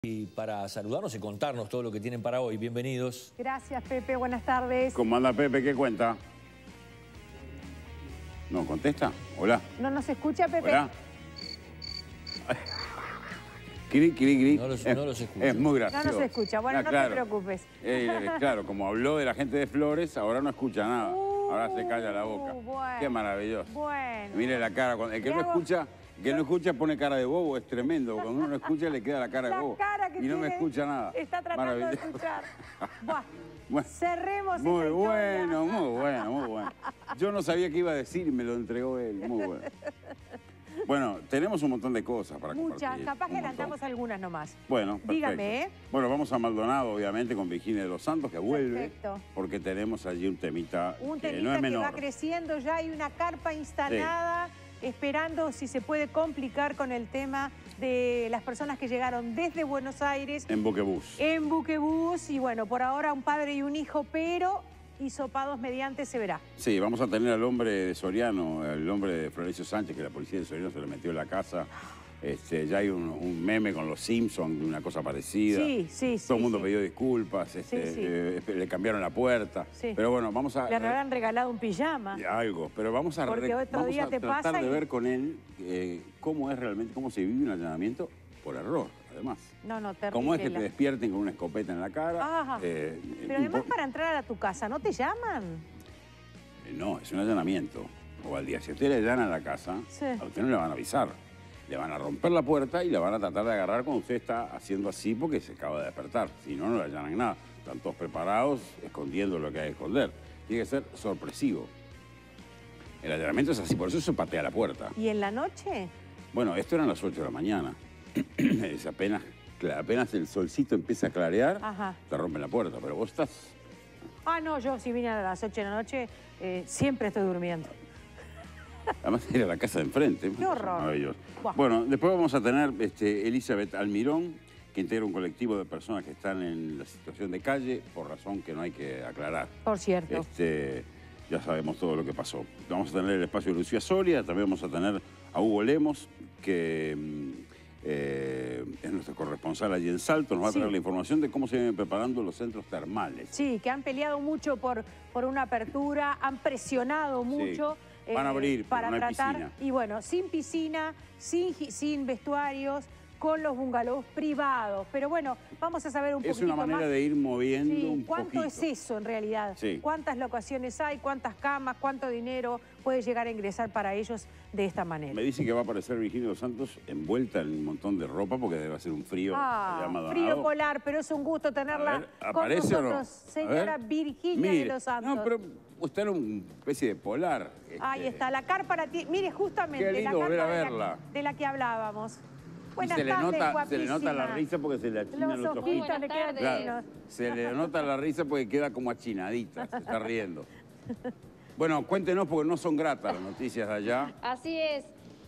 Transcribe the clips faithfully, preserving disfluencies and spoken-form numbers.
Y para saludarnos y contarnos todo lo que tienen para hoy. Bienvenidos. Gracias, Pepe. Buenas tardes. ¿Cómo anda, Pepe? ¿Qué cuenta? ¿No contesta? Hola. ¿No nos escucha, Pepe? Hola. Cri, cri, cri. No los, es, no los escucha. Es muy gracioso. No nos escucha. Bueno, Ah, no claro. te preocupes. Eh, claro, como habló de la gente de Flores, ahora no escucha nada. Uh, ahora se calla la boca. bueno. Qué maravilloso. Bueno. Mire la cara. Cuando, el que Le no hago- escucha... El que no escucha pone cara de bobo, es tremendo. Cuando uno no escucha le queda la cara de La bobo. cara que y no me tiene, escucha nada. Está tratando de escuchar. Buah. Bueno. Cerremos Muy esta historia. bueno, muy bueno, muy bueno. Yo no sabía qué iba a decir y me lo entregó él. Muy bueno. Bueno, tenemos un montón de cosas para Muchas. compartir. Capaz que un montón. adelantamos algunas nomás. Bueno, perfecto. Dígame, ¿eh? Bueno, vamos a Maldonado, obviamente, con Virginia de los Santos, que vuelve. Perfecto. Porque tenemos allí un temita Un que temita no es que menor. va creciendo. Ya hay una carpa instalada esperando si se puede complicar con el tema de las personas que llegaron desde Buenos Aires En Buquebús. en Buquebús. Y bueno, por ahora un padre y un hijo, pero hisopados mediante se verá. Sí, vamos a tener al hombre de Soriano, el hombre de Florencio Sánchez, que la policía de Soriano se le metió en la casa. Este, ya hay un, un meme con los Simpsons, una cosa parecida. Sí, sí, sí. Todo el mundo sí. pidió disculpas, este, Sí, sí. eh, le cambiaron la puerta. Sí. Pero bueno, vamos a... Le habrán regalado un pijama. Algo, pero vamos a, Porque re- otro vamos día a te tratar pasa de y- ver con él eh, cómo es realmente, cómo se vive un allanamiento por error, además. No, no, terrible. Cómo es que la- te despierten con una escopeta en la cara. Ajá. eh, Pero además impo- para entrar a tu casa, ¿no te llaman? eh, No, es un allanamiento. O al día, si usted le allana la casa, Sí. a usted no le van a avisar. Le van a romper la puerta y la van a tratar de agarrar cuando usted está haciendo así porque se acaba de despertar. Si no, no le allanan nada. Están todos preparados, escondiendo lo que hay que esconder. Tiene que ser sorpresivo. El allanamiento es así, por eso se patea la puerta. ¿Y en la noche? Bueno, esto eran las ocho de la mañana. Es apenas, cla- apenas el solcito empieza a clarear, Ajá. te rompen la puerta. Pero vos estás... Ah, no, yo si vine a las ocho de la noche, eh, siempre estoy durmiendo. Además era la casa de enfrente. Qué horror. Maravilloso. Buah. Bueno, después vamos a tener este, Elizabeth Almirón, que integra un colectivo de personas que están en la situación de calle, por razón que no hay que aclarar. Por cierto. Este, ya sabemos todo lo que pasó. Vamos a tener el espacio de Lucía Soria, también vamos a tener a Hugo Lemos, que mm, eh, es nuestro corresponsal allí en Salto, nos va a Sí. traer la información de cómo se vienen preparando los centros termales. Sí, que han peleado mucho por, por una apertura, han presionado mucho. eh, Van a abrir, pero para no hay tratar. piscina. Y bueno, sin piscina, sin, gi- sin vestuarios, con los bungalows privados. Pero bueno, vamos a saber un Es poquito una manera más. de ir moviendo Sí, un ¿cuánto poquito. es eso en realidad? Sí. ¿Cuántas locaciones hay? ¿Cuántas camas? ¿Cuánto dinero puede llegar a ingresar para ellos de esta manera? Me dicen que va a aparecer Virginia de los Santos envuelta en un montón de ropa porque debe hacer un frío Ah, allá en Maldonado. frío polar, pero es un gusto tenerla A ver, con ¿aparece o no? nosotros, A señora ver. Virginia Mire, de los Santos. No, pero usted era una especie de polar. Ahí este, está, la carpa la tiene. Mire, justamente Qué lindo la volver carpa a de la- verla. De, la, que hablábamos. y Buenas se le, tardes, nota, se le nota la guapísima. risa porque se le achinan Los los, ojitos ojitos. le quedan Claro, divinos. se le nota la risa porque queda como achinadita, se está riendo. Bueno, cuéntenos porque no son gratas las noticias de allá. Así es.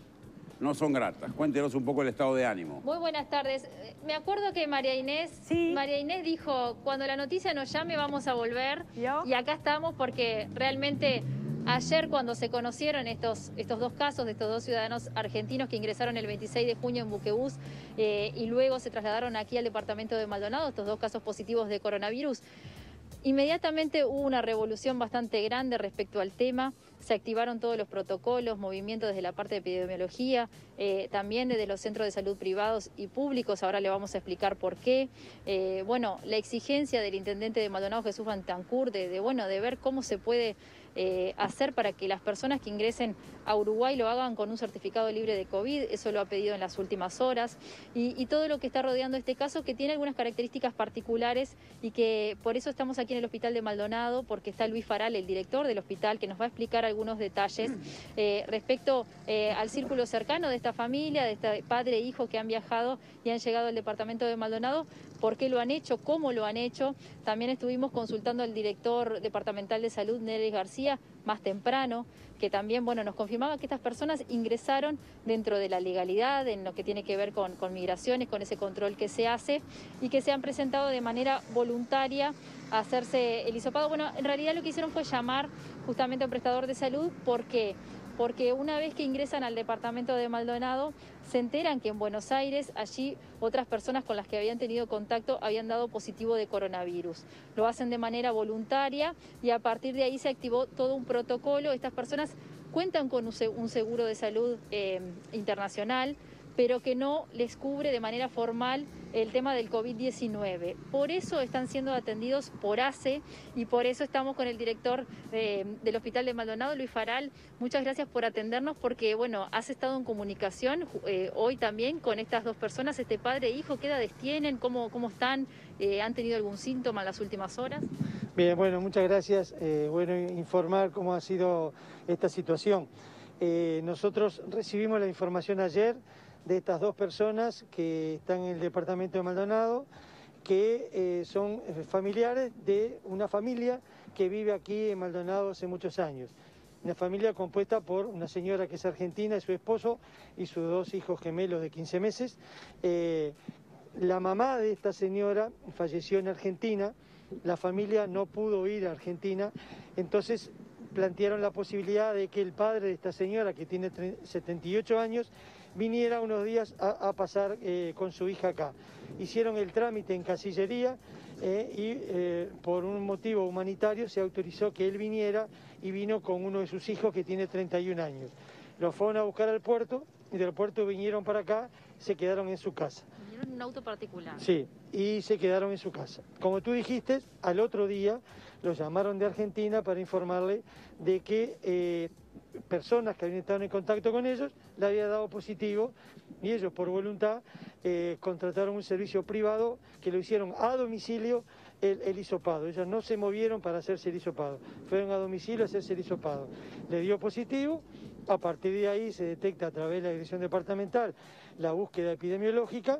No son gratas. Cuéntenos un poco el estado de ánimo. Muy buenas tardes. Eh, Me acuerdo que María Inés, Sí. María Inés dijo, cuando la noticia nos llame vamos a volver. ¿Yo? Y acá estamos porque realmente ayer cuando se conocieron estos, estos dos casos de estos dos ciudadanos argentinos que ingresaron el veintiséis de junio en Buquebús eh, y luego se trasladaron aquí al departamento de Maldonado, estos dos casos positivos de coronavirus, inmediatamente hubo una revolución bastante grande respecto al tema. Se activaron todos los protocolos, movimientos desde la parte de epidemiología, eh, también desde los centros de salud privados y públicos. Ahora le vamos a explicar por qué. Eh, bueno, la exigencia del intendente de Maldonado, Jesús Bantancourt, de, de, bueno, de ver cómo se puede eh, hacer para que las personas que ingresen a Uruguay lo hagan con un certificado libre de COVID. Eso lo ha pedido en las últimas horas. Y, y todo lo que está rodeando este caso, que tiene algunas características particulares y que por eso estamos aquí en el Hospital de Maldonado, porque está Luis Faral, el director del hospital, que nos va a explicar algunos detalles eh, respecto eh, al círculo cercano de esta familia, de este padre e hijo que han viajado y han llegado al departamento de Maldonado, por qué lo han hecho, cómo lo han hecho. También estuvimos consultando al director departamental de salud, Nery García, más temprano, que también bueno, nos confirmaba que estas personas ingresaron dentro de la legalidad, en lo que tiene que ver con, con migraciones, con ese control que se hace, y que se han presentado de manera voluntaria a hacerse el hisopado. Bueno, en realidad lo que hicieron fue llamar justamente a un prestador de salud porque porque una vez que ingresan al departamento de Maldonado, se enteran que en Buenos Aires, allí otras personas con las que habían tenido contacto habían dado positivo de coronavirus. Lo hacen de manera voluntaria y a partir de ahí se activó todo un protocolo. Estas personas cuentan con un seguro de salud eh, internacional, pero que no les cubre de manera formal el tema del COVID diecinueve. Por eso están siendo atendidos por A C E y por eso estamos con el director de, del Hospital de Maldonado, Luis Faral. Muchas gracias por atendernos porque, bueno, has estado en comunicación eh, hoy también con estas dos personas, este padre e hijo. ¿Qué edades tienen? ¿Cómo, cómo están? Eh, ¿Han tenido algún síntoma en las últimas horas? Bien, bueno, muchas gracias. Eh, bueno, informar cómo ha sido esta situación. Eh, nosotros recibimos la información ayer de estas dos personas que están en el departamento de Maldonado, que eh, son familiares de una familia que vive aquí en Maldonado hace muchos años. Una familia compuesta por una señora que es argentina y su esposo y sus dos hijos gemelos de quince meses. Eh, la mamá de esta señora falleció en Argentina, la familia no pudo ir a Argentina, entonces plantearon la posibilidad de que el padre de esta señora, que tiene setenta y ocho años, viniera unos días a, a pasar eh, con su hija acá. Hicieron el trámite en Cancillería eh, y eh, por un motivo humanitario se autorizó que él viniera y vino con uno de sus hijos que tiene treinta y un años. Los fueron a buscar al puerto y del puerto vinieron para acá, se quedaron en su casa. ¿Vinieron en un auto particular? Sí, y se quedaron en su casa. Como tú dijiste, al otro día los llamaron de Argentina para informarle de que eh, personas que habían estado en contacto con ellos le había dado positivo y ellos por voluntad eh, contrataron un servicio privado que lo hicieron a domicilio el, el hisopado. Ellos no se movieron para hacerse el hisopado, fueron a domicilio a hacerse el hisopado. Le dio positivo, a partir de ahí se detecta a través de la dirección departamental la búsqueda epidemiológica,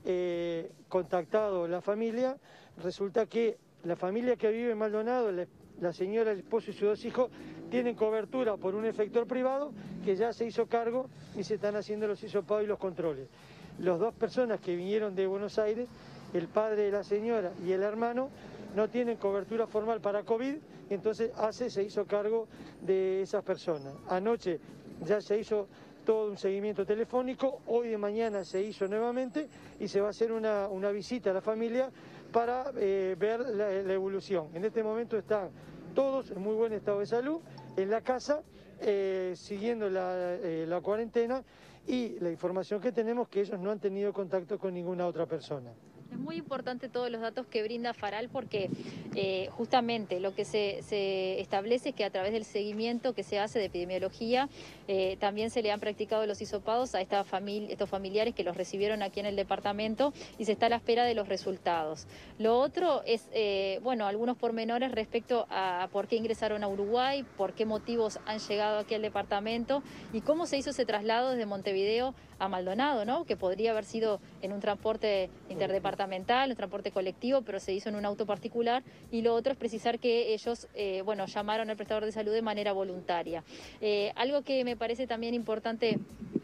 eh, contactado la familia, resulta que la familia que vive en Maldonado, la, la señora, el esposo y sus dos hijos, tienen cobertura por un efector privado que ya se hizo cargo y se están haciendo los hisopados y los controles. Las dos personas que vinieron de Buenos Aires, el padre de la señora y el hermano, no tienen cobertura formal para COVID, entonces A C E se hizo cargo de esas personas. Anoche ya se hizo todo un seguimiento telefónico, hoy de mañana se hizo nuevamente y se va a hacer una, una visita a la familia para eh, ver la, la evolución. En este momento están todos en muy buen estado de salud, en la casa, eh, siguiendo la, eh, la cuarentena y la información que tenemos que ellos no han tenido contacto con ninguna otra persona. Es muy importante todos los datos que brinda Faral porque eh, justamente lo que se, se establece es que a través del seguimiento que se hace de epidemiología eh, también se le han practicado los hisopados a esta familia, estos familiares que los recibieron aquí en el departamento y se está a la espera de los resultados. Lo otro es, eh, bueno, algunos pormenores respecto a por qué ingresaron a Uruguay, por qué motivos han llegado aquí al departamento y cómo se hizo ese traslado desde Montevideo a Maldonado, ¿no? Que podría haber sido en un transporte interdepartamental, un transporte colectivo, pero se hizo en un auto particular. Y lo otro es precisar que ellos, eh, bueno, llamaron al prestador de salud de manera voluntaria. Eh, algo que me parece también importante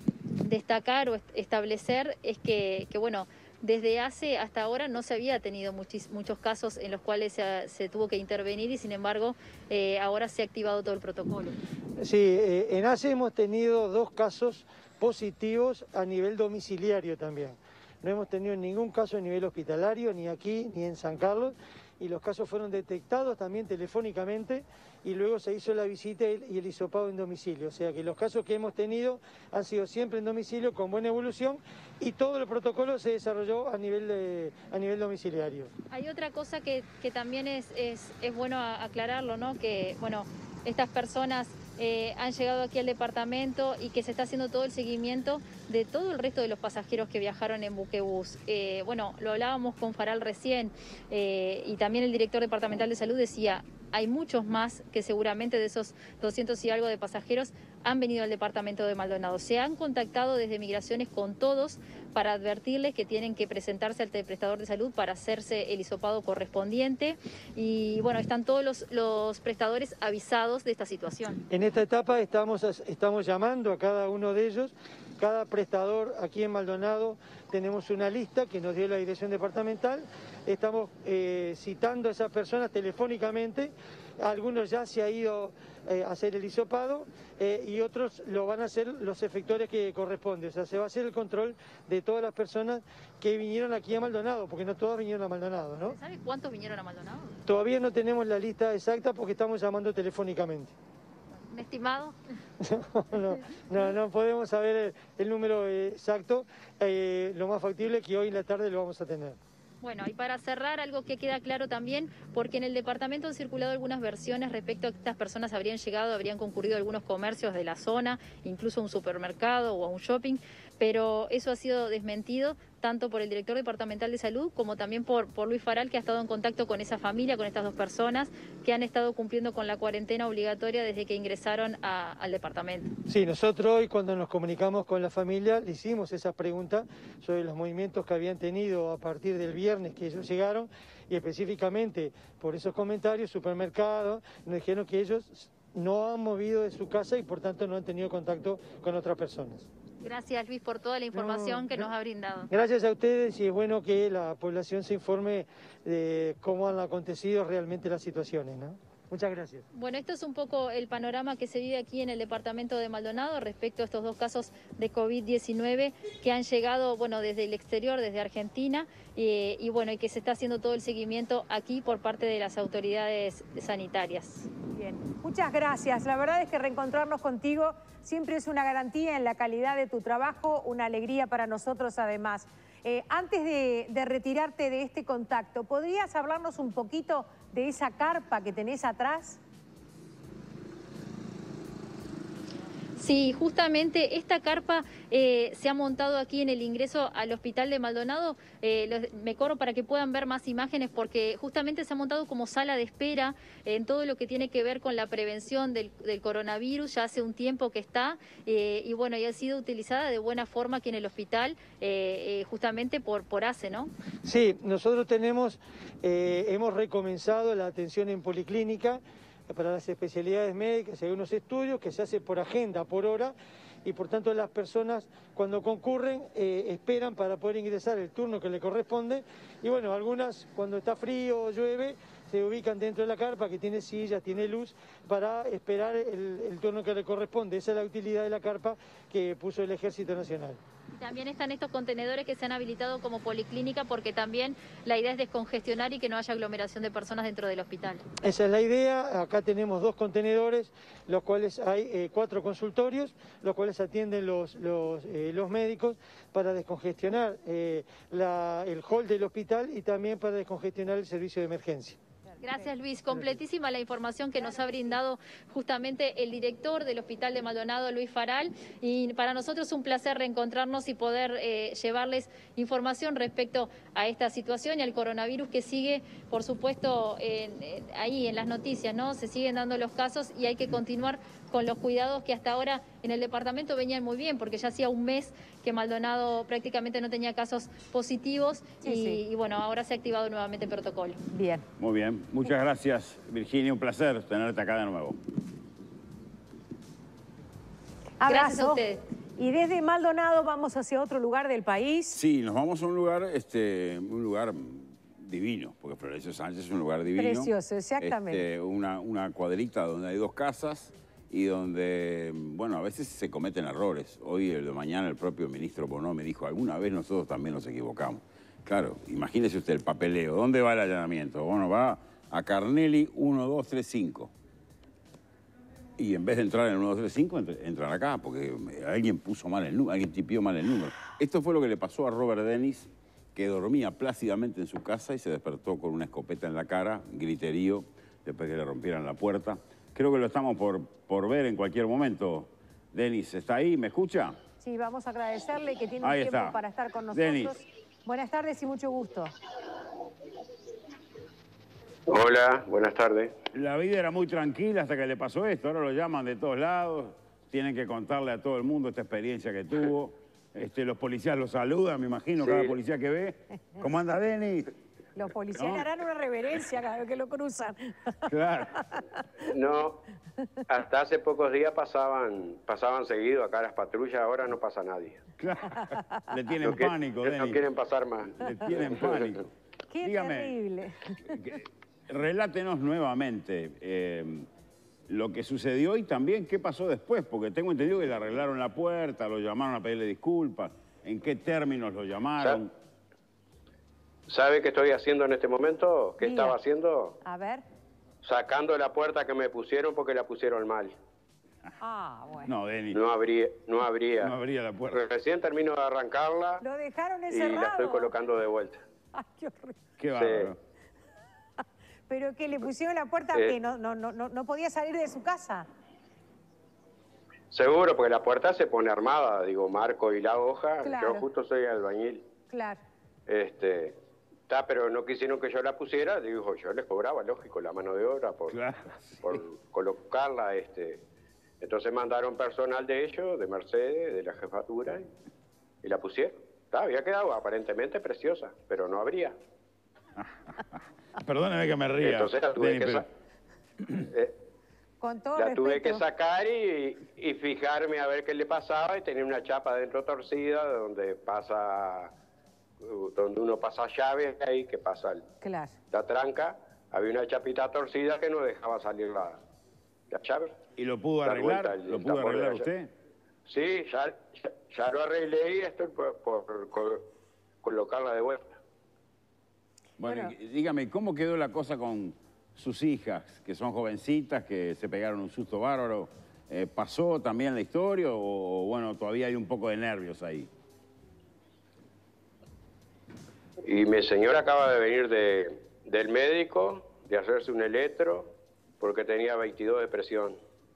destacar o establecer es que, que bueno, desde hace hasta ahora no se había tenido muchis, muchos casos en los cuales se, se tuvo que intervenir y sin embargo eh, ahora se ha activado todo el protocolo. Sí, eh, en A C E hemos tenido dos casos positivos a nivel domiciliario también. No hemos tenido ningún caso a nivel hospitalario, ni aquí ni en San Carlos, y los casos fueron detectados también telefónicamente y luego se hizo la visita y el hisopado en domicilio. O sea que los casos que hemos tenido han sido siempre en domicilio con buena evolución y todo el protocolo se desarrolló a nivel, de, a nivel domiciliario. Hay otra cosa que, que también es, es, es bueno aclararlo, ¿no? Que, bueno, estas personas eh, han llegado aquí al departamento y que se está haciendo todo el seguimiento de todo el resto de los pasajeros que viajaron en buquebús. Eh, bueno, lo hablábamos con Faral recién eh, y también el director departamental de salud decía, hay muchos más que seguramente de esos doscientos y algo de pasajeros han venido al departamento de Maldonado. Se han contactado desde Migraciones con todos para advertirles que tienen que presentarse al prestador de salud para hacerse el hisopado correspondiente. Y bueno, están todos los, los prestadores avisados de esta situación. En esta etapa estamos, estamos llamando a cada uno de ellos cada prestador aquí en Maldonado tenemos una lista que nos dio la dirección departamental. Estamos eh, citando a esas personas telefónicamente. Algunos ya se ha ido eh, a hacer el hisopado eh, y otros lo van a hacer los efectores que corresponden. O sea, se va a hacer el control de todas las personas que vinieron aquí a Maldonado, porque no todas vinieron a Maldonado, ¿no? ¿Sabe cuántos vinieron a Maldonado? Todavía no tenemos la lista exacta porque estamos llamando telefónicamente. ¿Un estimado? No, no, no, no podemos saber el, el número exacto. Eh, lo más factible es que hoy en la tarde lo vamos a tener. Bueno, y para cerrar, algo que queda claro también, porque en el departamento han circulado algunas versiones respecto a que estas personas habrían llegado, habrían concurrido a algunos comercios de la zona, incluso a un supermercado o a un shopping, pero eso ha sido desmentido tanto por el director departamental de salud como también por, por Luis Faral, que ha estado en contacto con esa familia, con estas dos personas que han estado cumpliendo con la cuarentena obligatoria desde que ingresaron a, al departamento. Sí, nosotros hoy cuando nos comunicamos con la familia le hicimos esa pregunta sobre los movimientos que habían tenido a partir del viernes que ellos llegaron y específicamente por esos comentarios, supermercados, nos dijeron que ellos no han movido de su casa y por tanto no han tenido contacto con otras personas. Gracias, Luis, por toda la información no, que nos ha brindado. Gracias a ustedes y es bueno que la población se informe de cómo han acontecido realmente las situaciones, ¿no? Muchas gracias. Bueno, esto es un poco el panorama que se vive aquí en el departamento de Maldonado respecto a estos dos casos de COVID diecinueve que han llegado, bueno, desde el exterior, desde Argentina, y, y bueno, y que se está haciendo todo el seguimiento aquí por parte de las autoridades sanitarias. Bien, muchas gracias. La verdad es que reencontrarnos contigo siempre es una garantía en la calidad de tu trabajo, una alegría para nosotros además. Eh, antes de, de retirarte de este contacto, ¿podrías hablarnos un poquito de esa carpa que tenés atrás? Sí, justamente esta carpa eh, se ha montado aquí en el ingreso al hospital de Maldonado. Eh, los, me corro para que puedan ver más imágenes porque justamente se ha montado como sala de espera en todo lo que tiene que ver con la prevención del, del coronavirus. Ya hace un tiempo que está eh, y bueno, ya ha sido utilizada de buena forma aquí en el hospital eh, eh, justamente por, por A C E, ¿no? Sí, nosotros tenemos, eh, hemos recomenzado la atención en policlínica para las especialidades médicas. Hay unos estudios que se hacen por agenda, por hora, y por tanto las personas cuando concurren eh, esperan para poder ingresar el turno que le corresponde. Y bueno, algunas cuando está frío o llueve se ubican dentro de la carpa que tiene sillas, tiene luz, para esperar el, el turno que le corresponde. Esa es la utilidad de la carpa que puso el Ejército Nacional. También están estos contenedores que se han habilitado como policlínica porque también la idea es descongestionar y que no haya aglomeración de personas dentro del hospital. Esa es la idea. Acá tenemos dos contenedores, los cuales hay eh, cuatro consultorios, los cuales atienden los, los, eh, los médicos para descongestionar eh, la, el hall del hospital y también para descongestionar el servicio de emergencia. Gracias, Luis. Completísima la información que nos ha brindado justamente el director del Hospital de Maldonado, Luis Faral. Y para nosotros es un placer reencontrarnos y poder eh, llevarles información respecto a esta situación y al coronavirus que sigue, por supuesto, en, en, ahí en las noticias, ¿no? Se siguen dando los casos y hay que continuar con los cuidados que hasta ahora en el departamento venían muy bien, porque ya hacía un mes que Maldonado prácticamente no tenía casos positivos sí, y, sí. y bueno, ahora se ha activado nuevamente el protocolo. Bien. Muy bien. Muchas gracias, Virginia. Un placer tenerte acá de nuevo. Abrazo. Gracias a ustedes. Y desde Maldonado vamos hacia otro lugar del país. Sí, nos vamos a un lugar, este, un lugar divino, porque Florencio Sánchez es un lugar divino. Precioso, exactamente. Este, una, una cuadrita donde hay dos casas y donde, bueno, a veces se cometen errores. Hoy, el de mañana, el propio ministro Bonó me dijo, alguna vez nosotros también nos equivocamos. Claro, imagínese usted el papeleo. ¿Dónde va el allanamiento? Bueno, va a Carnelli uno dos tres cinco. Y en vez de entrar en el uno dos tres cinco, entran acá, porque alguien puso mal el número, alguien tipió mal el número. Esto fue lo que le pasó a Robert Dennis, que dormía plácidamente en su casa y se despertó con una escopeta en la cara, griterío, después que le rompieran la puerta. Creo que lo estamos por, por ver en cualquier momento. Denis, ¿está ahí? ¿Me escucha? Sí, vamos a agradecerle que tiene un ahí tiempo está. para estar con nosotros. Denis. Buenas tardes y mucho gusto. Hola, buenas tardes. La vida era muy tranquila hasta que le pasó esto. Ahora lo llaman de todos lados. Tienen que contarle a todo el mundo esta experiencia que tuvo. Este, los policías lo saludan, me imagino, Sí. cada policía que ve. ¿Cómo anda, Denis? Los policías No. le harán una reverencia cada vez que lo cruzan. Claro. No, hasta hace pocos días pasaban pasaban seguido acá las patrullas, ahora no pasa nadie. Claro. Le tienen No, que- pánico, no Denis. quieren pasar más. Le tienen pánico. Qué Dígame, terrible. que- relátenos nuevamente eh, lo que sucedió y también qué pasó después, porque tengo entendido que le arreglaron la puerta, lo llamaron a pedirle disculpas. ¿En qué términos lo llamaron? ¿Sabe qué estoy haciendo en este momento? ¿Qué Diga. estaba haciendo? A ver. Sacando la puerta que me pusieron porque la pusieron mal. Ah, bueno. No, Denis, No habría, no habría. no abría la puerta. Recién termino de arrancarla Lo dejaron y encerrado. la estoy colocando de vuelta. Ay, qué horrible. Qué bárbaro. Pero que le pusieron la puerta Eh. que no, no, no, no, no podía salir de su casa. Seguro, porque la puerta se pone armada, digo, marco y la hoja. Claro. Yo justo soy albañil. Claro. Este, está, pero no quisieron que yo la pusiera, digo, yo les cobraba, lógico, la mano de obra por, Claro, sí. por colocarla. Este. Entonces mandaron personal de ellos, de Mercedes, de la jefatura, y, y la pusieron. Está, había quedado aparentemente preciosa, pero no habría. Perdóneme que me ría. Entonces la tuve Denis, que, pero- sa- eh, Con todo la tuve respeto. que sacar y, y fijarme a ver qué le pasaba, y tenía una chapa dentro torcida donde pasa, donde uno pasa llave ahí, que pasa el- Claro. la tranca, había una chapita torcida que no dejaba salir la, la llave. ¿Y lo pudo Dar arreglar? vuelta el ¿Lo pudo tambor de arreglar la usted? Sí, ya, ya, ya lo arreglé y estoy por, por col- colocarla de vuelta. Bueno, Bueno. y dígame, ¿cómo quedó la cosa con sus hijas, que son jovencitas, que se pegaron un susto bárbaro? Eh, ¿Pasó también la historia o, bueno, todavía hay un poco de nervios ahí? Y mi señora acaba de venir de, del médico, de hacerse un electro, porque tenía veintidós de presión.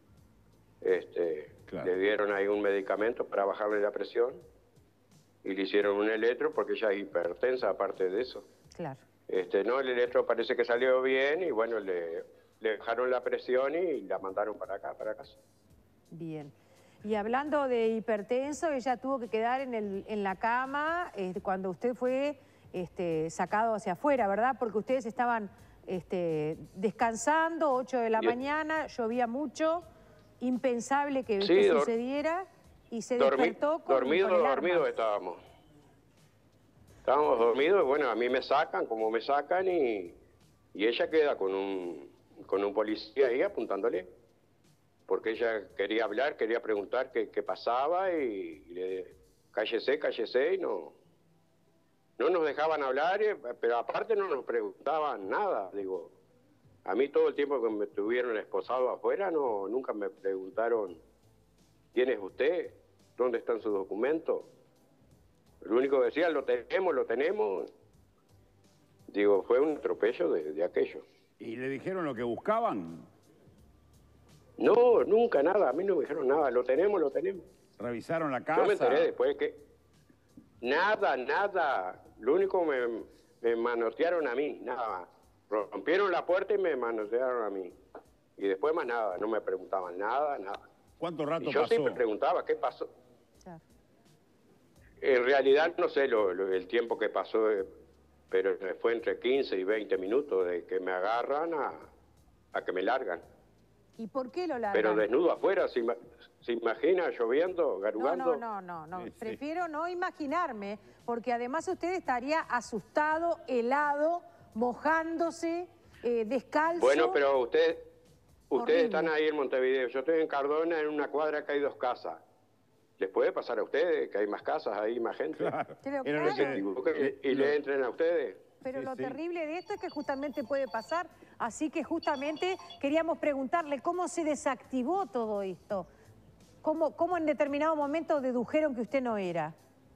Este, Claro. Le dieron ahí un medicamento para bajarle la presión y le hicieron un electro porque ella es hipertensa aparte de eso. Claro. Este, no, el electro parece que salió bien y bueno, le, le bajaron la presión y la mandaron para acá, para casa. Bien. Y hablando de hipertenso, ella tuvo que quedar en, el, en la cama este, cuando usted fue este, sacado hacia afuera, ¿verdad? Porque ustedes estaban este, descansando, ocho de la Bien. mañana, llovía mucho, impensable que Sí, esto dor- sucediera y se Dormi- despertó con, dormido, con el arma. dormido estábamos. Estábamos dormidos y bueno, a mí me sacan como me sacan y, y ella queda con un, con un policía ahí apuntándole. Porque ella quería hablar, quería preguntar qué, qué pasaba y, y le cállese, cállese y no, no nos dejaban hablar, eh, pero aparte no nos preguntaban nada, digo. A mí todo el tiempo que me tuvieron esposado afuera, no, nunca me preguntaron, ¿quién es usted? ¿Dónde están sus documentos? Lo único que decía, lo tenemos, lo tenemos. Digo, fue un atropello de, de aquello. ¿Y le dijeron lo que buscaban? No, nunca nada, a mí no me dijeron nada, lo tenemos, lo tenemos. ¿Revisaron la casa? Yo me enteré después que... Nada, nada. Lo único me, me manotearon a mí, nada más. Rompieron la puerta y me manotearon a mí. Y después más nada, no me preguntaban nada, nada. ¿Cuánto rato Y yo pasó? siempre preguntaba, ¿qué pasó? Claro. En realidad no sé lo, lo- el tiempo que pasó, eh, pero fue entre quince y veinte minutos de que me agarran a, a que me largan. ¿Y por qué lo largan? Pero desnudo afuera, ¿se, ima- se imagina lloviendo, No, garugando? no, no, no, no. Sí, sí. Prefiero no imaginarme, porque además usted estaría asustado, helado, mojándose, eh, descalzo. Bueno, pero usted, ustedes Horrible. están ahí en Montevideo. Yo estoy en Cardona, en una cuadra que hay dos casas. ¿Les puede pasar a ustedes que hay más casas ahí, más gente? Claro. Pero Era lo claro. Se que- equivoquen eh, y lo- le entren a ustedes. Pero Sí, lo sí. terrible de esto es que justamente puede pasar. Así que justamente queríamos preguntarle cómo se desactivó todo esto. ¿Cómo, cómo en determinado momento dedujeron que usted no era?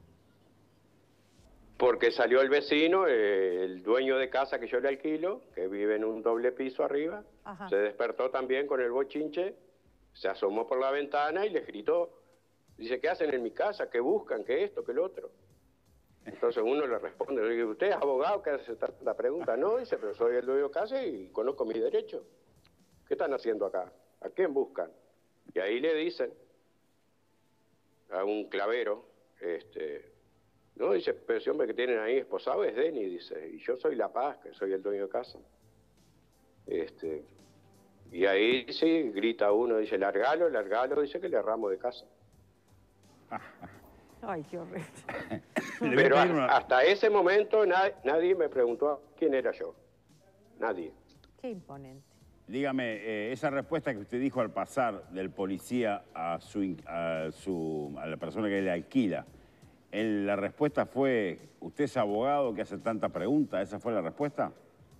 Porque salió el vecino, eh, el dueño de casa que yo le alquilo, que vive en un doble piso arriba, Ajá. se despertó también con el bochinche, se asomó por la ventana y les gritó. Dice, ¿qué hacen en mi casa? ¿Qué buscan? ¿Qué esto? ¿Qué lo otro? Entonces uno le responde, le dice, ¿usted es abogado? ¿Qué hace la pregunta? No, dice, pero soy el dueño de casa y conozco mis derechos. ¿Qué están haciendo acá? ¿A quién buscan? Y ahí le dicen a un clavero, este, No, dice, pero ese hombre que tienen ahí esposado es Denny, dice, y yo soy La Paz, que soy el dueño de casa. Este, y ahí sí, grita uno, dice, largalo, largalo, dice que le erramos de casa. Ay, qué horrible. Pero a, hasta ese momento nadie, nadie me preguntó quién era yo. Nadie. Qué imponente. Dígame, eh, esa respuesta que usted dijo al pasar del policía a, su, a, su, a la persona que le alquila, el, la respuesta fue, ¿usted es abogado que hace tanta pregunta? ¿Esa fue la respuesta?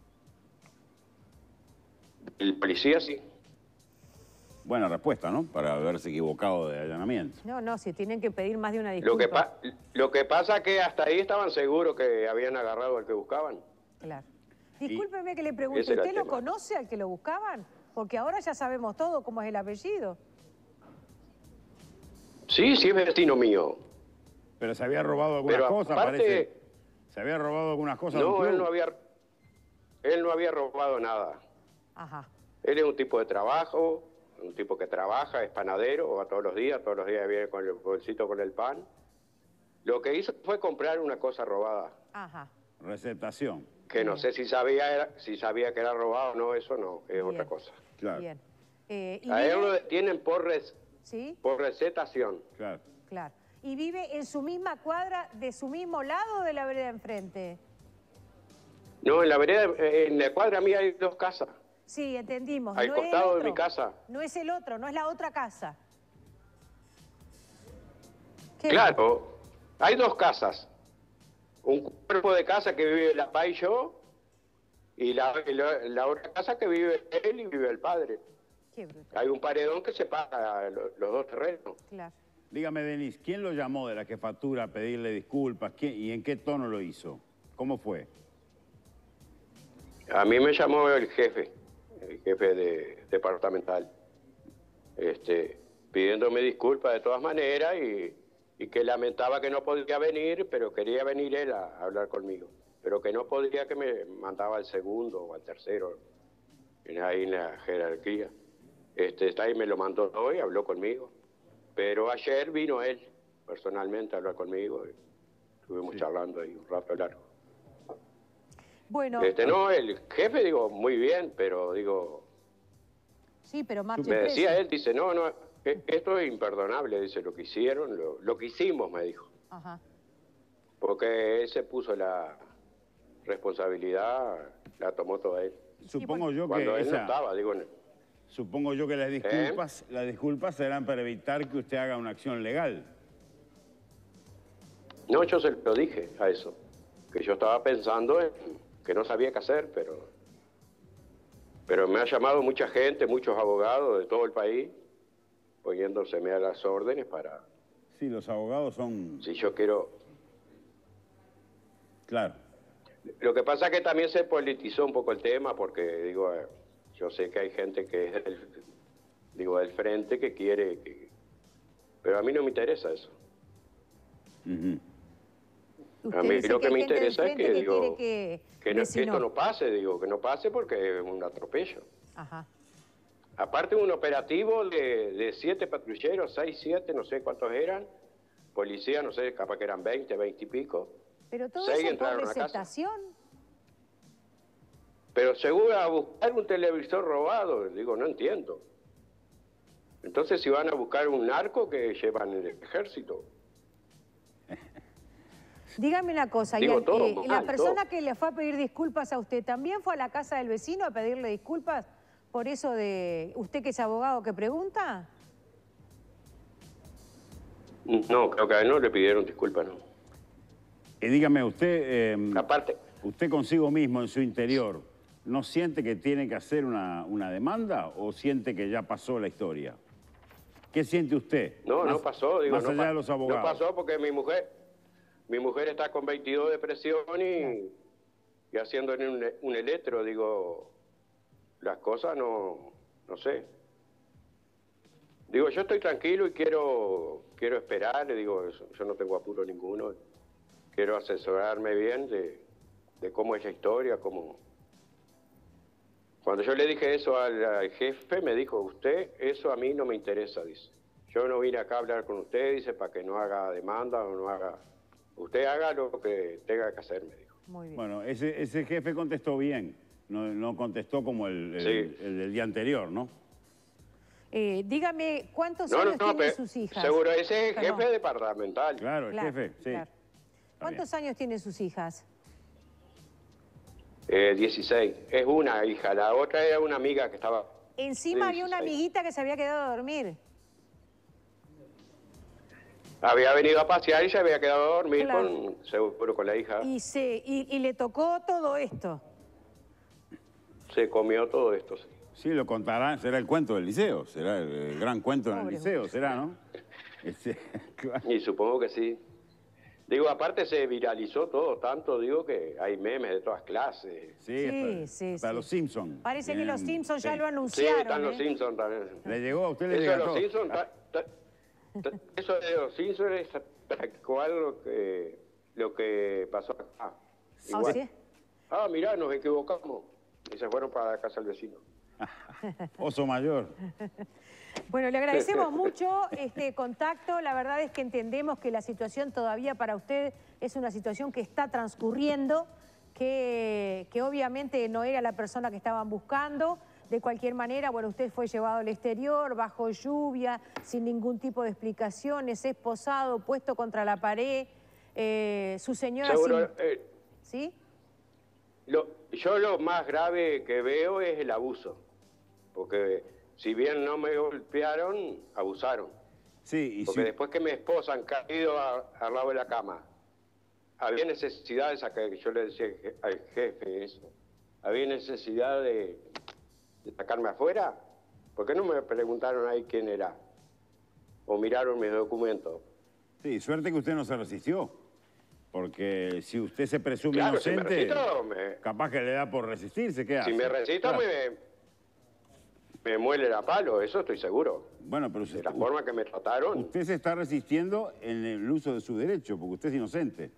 El policía sí. Buena respuesta, ¿no? Para haberse equivocado de allanamiento. No, no, si tienen que pedir más de una disculpa. Lo que, pa lo que pasa es que hasta ahí estaban seguros que habían agarrado al que buscaban. Claro. Discúlpeme que le pregunte, Ese era ¿usted el lo tema. conoce al que lo buscaban? Porque ahora ya sabemos todo cómo es el apellido. Sí, sí es vecino mío. Pero se había robado algunas Pero cosas, aparte- parece. Se había robado algunas cosas. de un No, él club. no había, él no había robado nada. Ajá. Él es un tipo de trabajo, un tipo que trabaja, es panadero, va todos los días, todos los días viene con el bolsito con el pan. Lo que hizo fue comprar una cosa robada, Ajá. Receptación. que no sé si sabía era- si sabía que era robado o no, eso no, es Bien. otra cosa. Claro, Bien. Eh, ¿y A él vive- lo detienen por, res- Sí, por recetación. claro. claro. ¿Y vive en su misma cuadra, de su mismo lado o de la vereda enfrente? No, en la vereda, en la cuadra mía hay dos casas. Sí, entendimos. Al no es el costado de otro. mi casa. No es el otro, no es la otra casa. ¿Qué? Claro, hay dos casas. Un cuerpo de casa que vive la pa y yo, y la, y la, la otra casa que vive él y vive el padre. Qué bruto. Hay un paredón que separa lo- los dos terrenos. Claro. Dígame, Denis, ¿quién lo llamó de la jefatura a pedirle disculpas? ¿Quién- ¿Y en qué tono lo hizo? ¿Cómo fue? A mí me llamó el jefe, el jefe de, departamental, este, pidiéndome disculpas de todas maneras y, y que lamentaba que no podía venir, pero quería venir él a, a hablar conmigo. Pero que no podía, que me mandaba al segundo o al tercero, en- ahí en la jerarquía. Este, está ahí, me lo mandó hoy, habló conmigo. Pero ayer vino él personalmente a hablar conmigo. y Estuvimos charlando ahí un rato largo. Bueno, Este, no, el jefe, digo, muy bien, pero digo, sí, pero marche me preso. decía él, dice, no, no, e- esto es imperdonable, dice, lo que hicieron, lo, lo que hicimos, me dijo. Ajá. Porque él se puso la responsabilidad, la tomó toda él. Supongo yo que Cuando él no esa- estaba, digo, supongo yo que las ¿Eh? disculpas, las disculpas serán para evitar que usted haga una acción legal. no, yo se lo dije a eso, que yo estaba pensando en que no sabía qué hacer, pero, pero me ha llamado mucha gente, muchos abogados de todo el país, poniéndoseme a las órdenes para, Sí, los abogados son... si yo quiero... Claro. Lo que pasa es que también se politizó un poco el tema, porque digo, eh, yo sé que hay gente que es del, digo, del frente que quiere, que- pero a mí no me interesa eso. Ujú. Usted A mí dice lo que que hay me gente del interesa es frente que, digo, quiere que, que, no- que vecino- esto no pase, digo, que no pase porque es un atropello. Ajá. Aparte un operativo de, de siete patrulleros, seis, siete, no sé cuántos eran, policía, no sé, capaz que eran veinte, veinte y pico. Pero todo Seis eso por entraron a casa. receptación. Pero seguro a buscar un televisor robado, digo, no entiendo. Entonces, si van a buscar un narco, que llevan el ejército. Dígame una cosa, Digo, Ian, todo eh, mal, la persona todo. que le fue a pedir disculpas a usted, ¿también fue a la casa del vecino a pedirle disculpas por eso de usted que es abogado que pregunta? No, creo que a él no le pidieron disculpas, no. Y dígame, usted, eh, Aparte, usted consigo mismo en su interior, ¿no siente que tiene que hacer una, una demanda o siente que ya pasó la historia? ¿Qué siente usted? no, no Más- pasó, digo, más no, allá pa- de los no abogados. pasó porque mi mujer, mi mujer está con veintidós de presión y, y haciendo un, un electro, digo, las cosas no, no sé. Digo, yo estoy tranquilo y quiero, quiero esperar, le digo, yo yo no tengo apuro ninguno. Quiero asesorarme bien de, de cómo es la historia, cómo... Cuando yo le dije eso al, al jefe, me dijo, usted, eso a mí no me interesa, dice. Yo no vine acá a hablar con usted, dice, para que no haga demanda o no haga usted haga lo que tenga que hacer, me dijo. Muy bien. Bueno, ese, ese jefe contestó bien, no, no contestó como el, el, Sí. el del día anterior, ¿no? Eh, dígame, ¿cuántos No, no, años no, tienen pe- sus hijas? seguro, ese es el Perdón. jefe departamental. Claro, el Claro, jefe, sí. claro. ¿Cuántos años tienen sus hijas? Eh, dieciséis. Es una hija, la otra era una amiga que estaba... Encima de había una dieciséis. amiguita que se había quedado a dormir. Había venido a pasear y se había quedado a dormir Claro. con, seguro con la hija. Y, se, y, y le tocó todo esto. Se comió todo esto, sí. Sí, lo contarán, será el cuento del liceo, será el, el gran cuento en el Pobre liceo, será, ¿no? Este, claro. Y supongo que sí. Digo, aparte se viralizó todo tanto, digo que hay memes de todas clases. Sí, Sí, hasta, sí, hasta sí. los Simpsons. Parece que los Simpsons ya lo Sí, anunciaron. están los ¿eh? Simpsons también. Le llegó, a usted le Eso llega de a los todos. Simpsons, ta- ta- ta- eso de los Simpsons es tal cual lo que, lo que pasó acá. ¿Ah, Igual. sí? Ah, mirá, nos equivocamos. Y se fueron para la casa del vecino. Oso mayor. Bueno, le agradecemos mucho este contacto. La verdad es que entendemos que la situación todavía para usted es una situación que está transcurriendo, que, que obviamente no era la persona que estaban buscando. De cualquier manera, bueno, usted fue llevado al exterior, bajo lluvia, sin ningún tipo de explicaciones, esposado, puesto contra la pared. Eh, su señora... Seguro, sin- eh, ¿Sí? lo, yo lo más grave que veo es el abuso. Porque si bien no me golpearon, abusaron. Sí, y Porque si, después que mi esposa han caído a- al lado de la cama, había necesidad de sacar, yo le decía al jefe eso, había necesidad de, de sacarme afuera. ¿Por qué no me preguntaron ahí quién era? O miraron mis documentos. sí, suerte que usted no se resistió. Porque si usted se presume Claro, si me inocente, resisto, me- capaz que le da por resistirse, ¿qué hace? Si me resisto, Claro. me, me muele a palo, eso estoy seguro. Bueno, pero De usted, la forma que me trataron. usted se está resistiendo en el uso de su derecho, porque usted es inocente.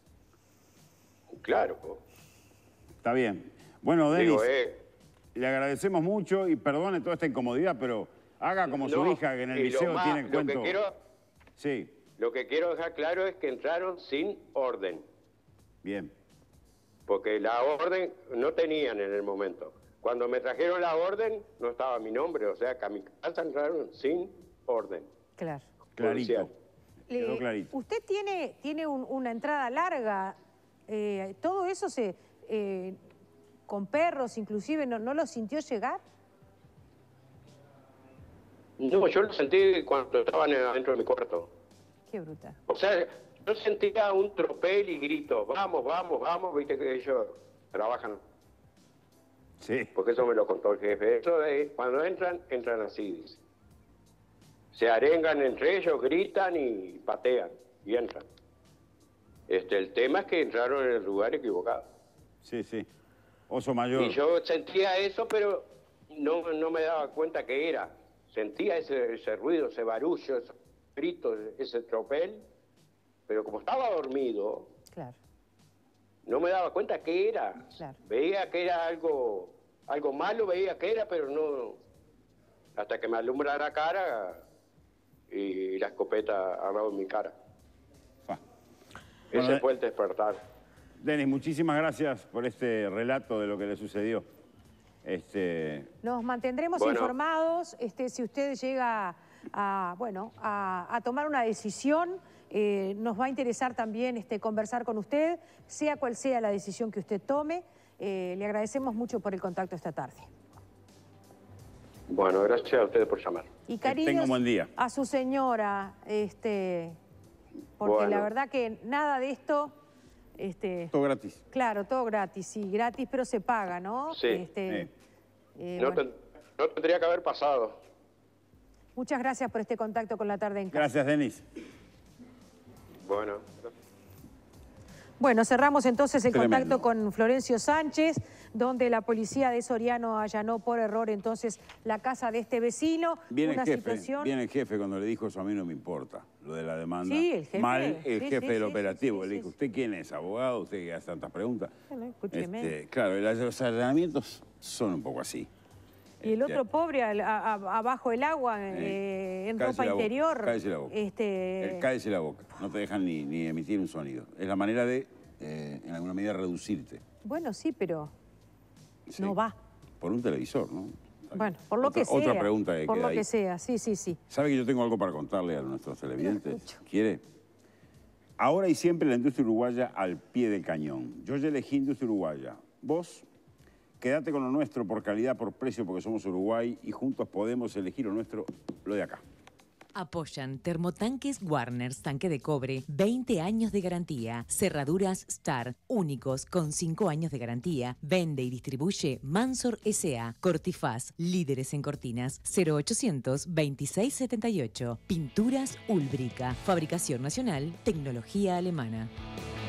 Claro. Está bien. Bueno, Denis, Digo, eh, le agradecemos mucho y perdone toda esta incomodidad, pero haga como su no, hija, que en el y lo liceo más- tiene el lo cuento. que quiero, Sí, lo que quiero dejar claro es que entraron sin orden. bien. Porque la orden no tenían en el momento. Cuando me trajeron la orden, no estaba mi nombre, o sea que a mi casa entraron sin orden. Claro. Clarito. Policial. Quedó Eh, clarito. Usted tiene, tiene un- una entrada larga, eh, todo eso se eh, con perros inclusive, ¿no, no lo sintió llegar? No, yo lo sentí cuando estaban adentro de mi cuarto. Qué brutal. O sea, yo sentía un tropel y gritos, vamos, vamos, vamos, viste que ellos trabajan, Sí. porque eso me lo contó el jefe. Eso de cuando entran, entran así, dice. Se arengan entre ellos, gritan y patean y entran. Este, el tema es que entraron en el lugar equivocado. Sí, sí. Oso mayor. Y yo sentía eso, pero no, no me daba cuenta qué era. Sentía ese, ese ruido, ese barullo, esos gritos, ese tropel, pero como estaba dormido, Claro. no me daba cuenta qué era. Claro. Veía que era algo, algo malo, veía que era, pero no... Hasta que me alumbra la cara y la escopeta al lado de mi cara. Fa. Ese Bueno, fue el despertar. Denis, muchísimas gracias por este relato de lo que le sucedió. Este, Nos mantendremos Bueno. informados. Este, si usted llega a, bueno, a, a tomar una decisión, eh, nos va a interesar también este, conversar con usted, sea cual sea la decisión que usted tome. Eh, le agradecemos mucho por el contacto esta tarde. Bueno, gracias a ustedes por llamar. Y tenga un cariños buen día. a su señora, este, porque Bueno. la verdad que nada de esto, este, todo gratis. claro, todo gratis, sí, gratis, pero se paga, ¿no? Sí. Este, Sí. eh, No, bueno, ten- no tendría que haber pasado. muchas gracias por este contacto con La Tarde en Casa. Gracias, Denis. Bueno. Bueno, cerramos entonces el Tremendo. contacto con Florencio Sánchez, donde la policía de Soriano allanó por error entonces la casa de este vecino. Viene una el jefe, situación... viene el jefe cuando le dijo eso a mí no me importa, lo de la demanda. Sí, el jefe. Mal el Sí, jefe sí, del sí, operativo. sí, sí, le dijo, sí. ¿usted quién es? ¿Abogado? ¿Usted que hace tantas preguntas? Bueno, escúcheme. Este, claro, el- los allanamientos son un poco así. Y el otro pobre al- a- a- abajo del agua, eh, en Cállese ropa la boca, interior. cállese la boca. Este, Eh, cállese la boca. No te dejan ni, ni emitir un sonido. Es la manera de, eh, en alguna medida, reducirte. Bueno, sí, pero Sí. no va. Por un televisor, ¿no? Bueno, por lo Otra- que sea. Otra pregunta que Por queda lo ahí. que sea, sí, sí, sí. ¿Sabe que yo tengo algo para contarle a nuestros televidentes? escucho. ¿Quiere? Ahora y siempre la industria uruguaya al pie del cañón. Yo ya elegí industria uruguaya. Vos, quédate con lo nuestro por calidad, por precio, porque somos Uruguay y juntos podemos elegir lo nuestro, lo de acá. Apoyan Termotanques Warners Tanque de Cobre, veinte años de garantía. Cerraduras Star, únicos con cinco años de garantía. Vende y distribuye Mansor S A Cortifaz, líderes en cortinas, cero ochocientos veintiséis setenta y ocho. Pinturas Ulbrica, fabricación nacional, tecnología alemana.